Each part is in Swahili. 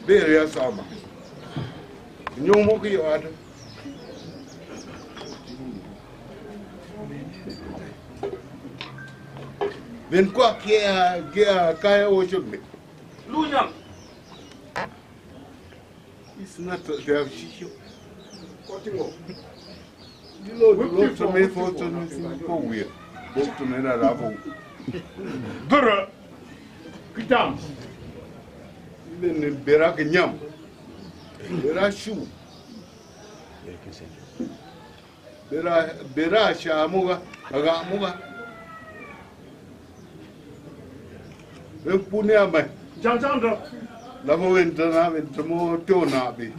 Beria Samba. Nyomoki ada. Ben quoi kia kaya ochobe. Lunyam. It's not their issue. You know, to me for to go weird. Both to me that Rabo. Gura. Kitam. Even in Berakanyam. Berashu. Berasha Muga, Agamuga. Ben Puneama. Jantando. Lavo entrana entramo tonabi.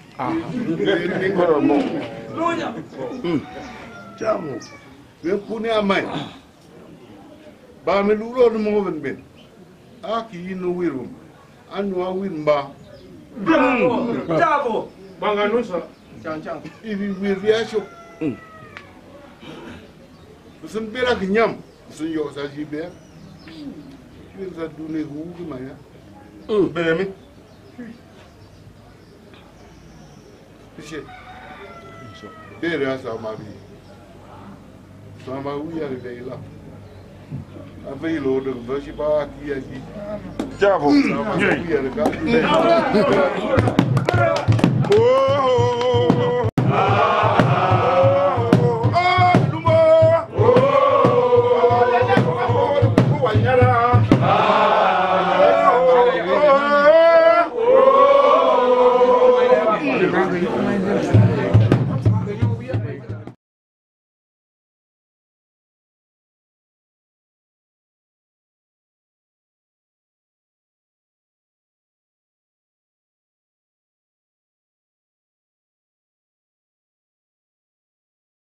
Lunyam. Chamo. Ben Puneama. Bamiluro no moven ben. Aki no wirum. Anu awin ba. Jabo. Banganusa. Ibi wirriasho. Sun bera kinyam. Sun yo sa jibe. Yun sa dune hu maya. Bemi. Pishe. Bera sa mari. Sama uya leila. Abai lo de vashi ba ki aki. Jabo. Sama uya le ka. Oh!